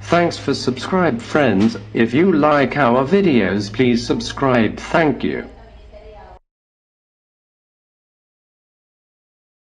Thanks for subscribe friends. If you like our videos, please subscribe. Thank you.